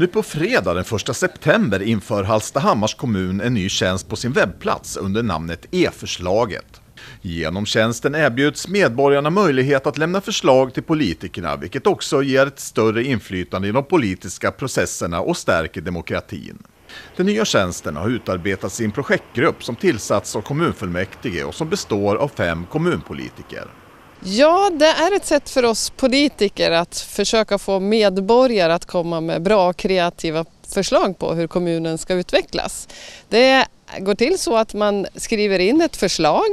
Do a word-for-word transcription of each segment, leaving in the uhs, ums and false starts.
Nu på fredag den första september inför Hallstahammars kommun en ny tjänst på sin webbplats under namnet E-förslaget. Genom tjänsten erbjuds medborgarna möjlighet att lämna förslag till politikerna, vilket också ger ett större inflytande i de politiska processerna och stärker demokratin. Den nya tjänsten har utarbetats i en projektgrupp som tillsatts av kommunfullmäktige och som består av fem kommunpolitiker. Ja, det är ett sätt för oss politiker att försöka få medborgare att komma med bra och kreativa förslag på hur kommunen ska utvecklas. Det går till så att man skriver in ett förslag,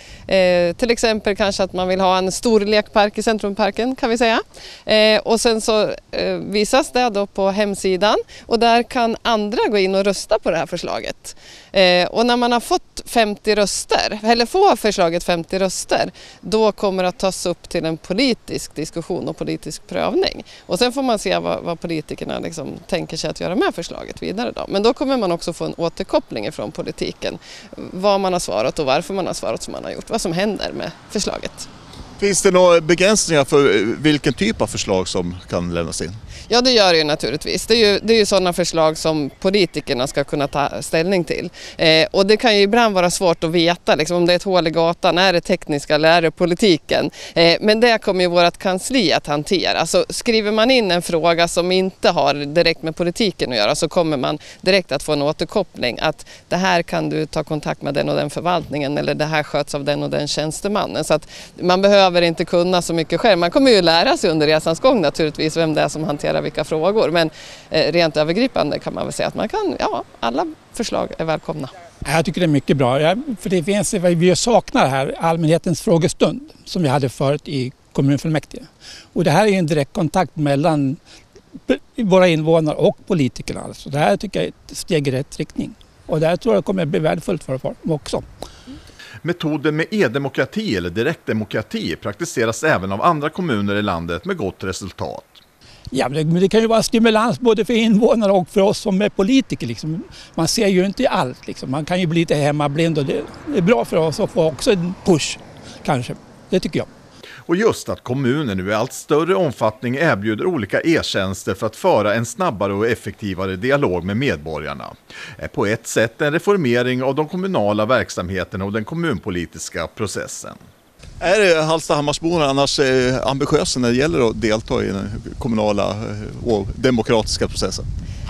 eh, till exempel kanske att man vill ha en stor lekpark i Centrumparken kan vi säga. Eh, och sen så eh, visas det då på hemsidan och där kan andra gå in och rösta på det här förslaget. Eh, och när man har fått femtio röster, eller får förslaget femtio röster, då kommer det att tas upp till en politisk diskussion och politisk prövning. Och sen får man se vad, vad politikerna liksom tänker sig att göra med förslaget vidare då. Men då kommer man också få en återkoppling ifrån politiken. Vad man har svarat och varför man har svarat som man har gjort. Vad som händer med förslaget. Finns det några begränsningar för vilken typ av förslag som kan lämnas in? Ja, det gör det ju naturligtvis. Det är ju, det är ju sådana förslag som politikerna ska kunna ta ställning till. Eh, och det kan ju ibland vara svårt att veta liksom, om det är ett hål i gatan, är det tekniska eller är det politiken. Eh, men det kommer ju vårt kansli att hantera. Alltså, skriver man in en fråga som inte har direkt med politiken att göra så kommer man direkt att få en återkoppling att det här kan du ta kontakt med den och den förvaltningen eller det här sköts av den och den tjänstemannen. Så att man behöver inte kunna så mycket själv. Man kommer ju lära sig under resans gång naturligtvis vem det är som hanterar vilka frågor, men eh, rent övergripande kan man väl säga att man kan, ja, alla förslag är välkomna. Jag tycker det är mycket bra, ja, för det finns, vi saknar här allmänhetens frågestund som vi hade förut i kommunfullmäktige. Och det här är en direkt kontakt mellan våra invånare och politikerna. Så det här tycker jag är ett steg i rätt riktning. Och det här tror jag kommer att bli värdefullt för dem också. Metoden med e-demokrati eller direktdemokrati praktiseras även av andra kommuner i landet med gott resultat. Ja, men det kan ju vara stimulans både för invånare och för oss som är politiker. Liksom. Man ser ju inte allt. Liksom. Man kan ju bli lite hemmablind och det är bra för oss att få också en push, kanske. Det tycker jag. Och just att kommunen nu i allt större omfattning erbjuder olika e-tjänster för att föra en snabbare och effektivare dialog med medborgarna är på ett sätt en reformering av de kommunala verksamheterna och den kommunpolitiska processen. Är Hallstahammarsborna annars ambitiösa när det gäller att delta i den kommunala och demokratiska processen?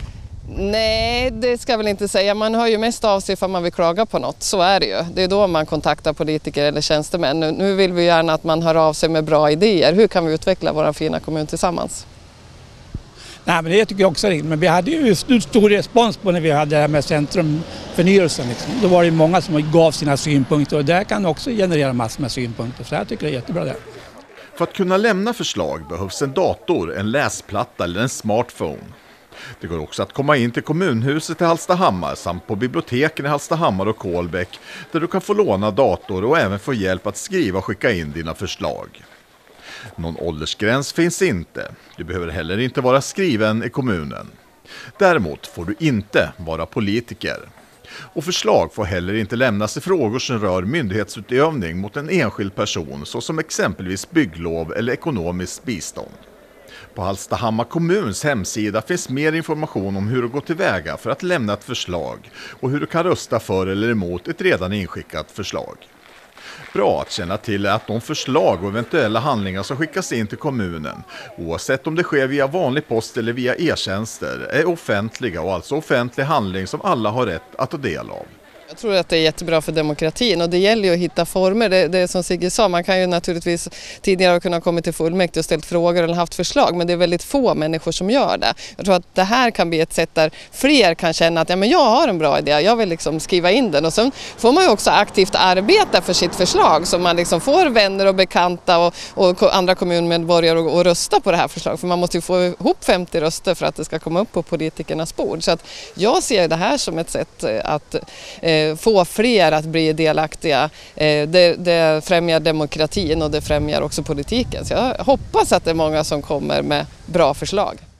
Nej, det ska jag väl inte säga. Man hör ju mest av sig för man vill klaga på något. Så är det ju. Det är då man kontaktar politiker eller tjänstemän. Nu vill vi gärna att man hör av sig med bra idéer. Hur kan vi utveckla vår fina kommun tillsammans? Nej, men det tycker jag också är riktigt. Men vi hade ju stor respons på när vi hade det här med centrumförnyelsen. Liksom. Då var det många som gav sina synpunkter och det kan också generera massor med synpunkter. Så jag tycker det är jättebra det. För att kunna lämna förslag behövs en dator, en läsplatta eller en smartphone. Det går också att komma in till kommunhuset i Hallstahammar samt på biblioteken i Hallstahammar och Kolbäck där du kan få låna dator och även få hjälp att skriva och skicka in dina förslag. Någon åldersgräns finns inte. Du behöver heller inte vara skriven i kommunen. Däremot får du inte vara politiker. Och förslag får heller inte lämnas i frågor som rör myndighetsutövning mot en enskild person såsom exempelvis bygglov eller ekonomiskt bistånd. På Hallstahammar kommuns hemsida finns mer information om hur du går tillväga för att lämna ett förslag och hur du kan rösta för eller emot ett redan inskickat förslag. Bra att känna till är att de förslag och eventuella handlingar som skickas in till kommunen, oavsett om det sker via vanlig post eller via e-tjänster, är offentliga och alltså offentlig handling som alla har rätt att ta del av. Jag tror att det är jättebra för demokratin och det gäller ju att hitta former. Det, det är som Sigge sa, man kan ju naturligtvis tidigare kunna komma till fullmäktige och ställt frågor eller haft förslag, men det är väldigt få människor som gör det. Jag tror att det här kan bli ett sätt där fler kan känna att ja, men jag har en bra idé, jag vill liksom skriva in den och sen får man ju också aktivt arbeta för sitt förslag så man liksom får vänner och bekanta och, och andra kommunmedborgare och, och rösta på det här förslaget. För man måste ju få ihop femtio röster för att det ska komma upp på politikernas bord. Så att jag ser det här som ett sätt att eh, få fler att bli delaktiga. Det, det främjar demokratin och det främjar också politiken. Så jag hoppas att det är många som kommer med bra förslag.